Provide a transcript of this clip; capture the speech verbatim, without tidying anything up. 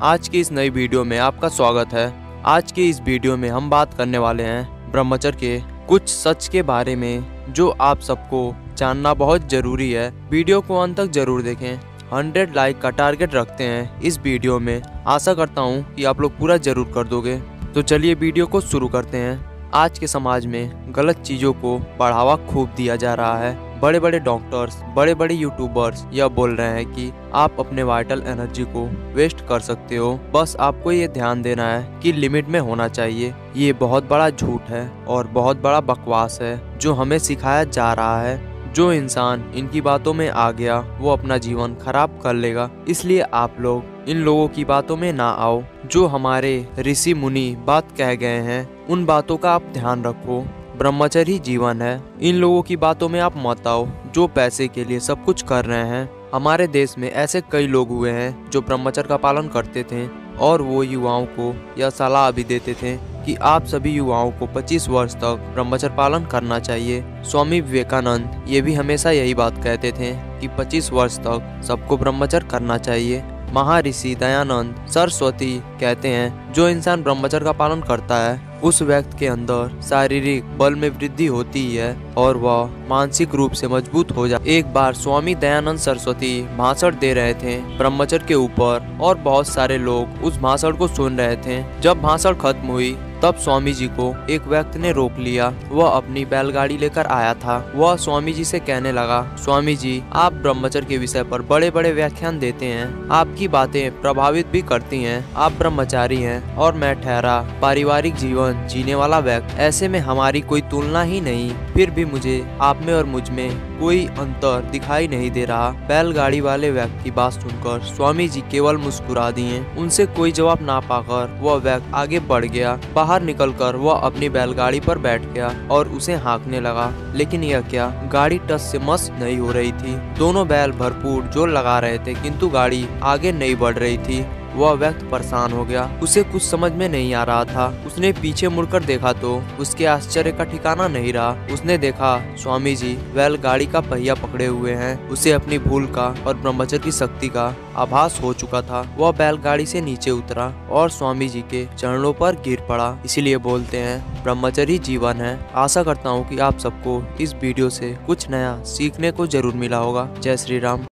आज की इस नई वीडियो में आपका स्वागत है। आज की इस वीडियो में हम बात करने वाले हैं ब्रह्मचर्य के कुछ सच के बारे में जो आप सबको जानना बहुत जरूरी है। वीडियो को अंत तक जरूर देखें। हंड्रेड लाइक का टारगेट रखते हैं इस वीडियो में। आशा करता हूँ कि आप लोग पूरा जरूर कर दोगे। तो चलिए वीडियो को शुरू करते हैं। आज के समाज में गलत चीज़ों को बढ़ावा खूब दिया जा रहा है। बड़े बड़े डॉक्टर्स, बड़े बड़े यूट्यूबर्स यह बोल रहे हैं कि आप अपने वाइटल एनर्जी को वेस्ट कर सकते हो, बस आपको ये ध्यान देना है कि लिमिट में होना चाहिए। ये बहुत बड़ा झूठ है और बहुत बड़ा बकवास है जो हमें सिखाया जा रहा है। जो इंसान इनकी बातों में आ गया वो अपना जीवन खराब कर लेगा। इसलिए आप लोग इन लोगों की बातों में ना आओ। जो हमारे ऋषि मुनि बात कह गए हैं उन बातों का आप ध्यान रखो। ब्रह्मचर्य ही जीवन है। इन लोगों की बातों में आप मत आओ जो पैसे के लिए सब कुछ कर रहे हैं। हमारे देश में ऐसे कई लोग हुए हैं जो ब्रह्मचर्य का पालन करते थे और वो युवाओं को यह सलाह भी देते थे कि आप सभी युवाओं को पच्चीस वर्ष तक ब्रह्मचर्य पालन करना चाहिए। स्वामी विवेकानंद ये भी हमेशा यही बात कहते थे कि पच्चीस वर्ष तक सबको ब्रह्मचर्य करना चाहिए। महर्षि दयानंद सरस्वती कहते हैं जो इंसान ब्रह्मचर्य का पालन करता है उस व्यक्ति के अंदर शारीरिक बल में वृद्धि होती है और वह मानसिक रूप से मजबूत हो जाए। एक बार स्वामी दयानंद सरस्वती भाषण दे रहे थे ब्रह्मचर्य के ऊपर और बहुत सारे लोग उस भाषण को सुन रहे थे। जब भाषण खत्म हुई तब स्वामी जी को एक व्यक्ति ने रोक लिया। वह अपनी बैलगाड़ी लेकर आया था। वह स्वामी जी से कहने लगा, स्वामी जी आप ब्रह्मचर्य के विषय पर बड़े बड़े व्याख्यान देते हैं, आपकी बातें प्रभावित भी करती हैं। आप ब्रह्मचारी हैं और मैं ठहरा पारिवारिक जीवन जीने वाला व्यक्ति। ऐसे में हमारी कोई तुलना ही नहीं, फिर भी मुझे आप में और मुझ में कोई अंतर दिखाई नहीं दे रहा। बैलगाड़ी वाले व्यक्ति की बात सुनकर स्वामी जी केवल मुस्कुरा दिए। उनसे कोई जवाब ना पाकर वह व्यक्ति आगे बढ़ गया। बाहर निकलकर वह अपनी बैलगाड़ी पर बैठ गया और उसे हाँकने लगा। लेकिन यह क्या, गाड़ी टस से मस नहीं हो रही थी। दोनों बैल भरपूर जोर लगा रहे थे किंतु गाड़ी आगे नहीं बढ़ रही थी। वह व्यक्ति परेशान हो गया। उसे कुछ समझ में नहीं आ रहा था। उसने पीछे मुड़कर देखा तो उसके आश्चर्य का ठिकाना नहीं रहा। उसने देखा स्वामी जी बैलगाड़ी का पहिया पकड़े हुए हैं। उसे अपनी भूल का और ब्रह्मचर्य की शक्ति का आभास हो चुका था। वह बैलगाड़ी से नीचे उतरा और स्वामी जी के चरणों पर गिर पड़ा। इसीलिए बोलते हैं ब्रह्मचर्य जीवन है। आशा करता हूँ कि आप सबको इस वीडियो से कुछ नया सीखने को जरूर मिला होगा। जय श्री राम।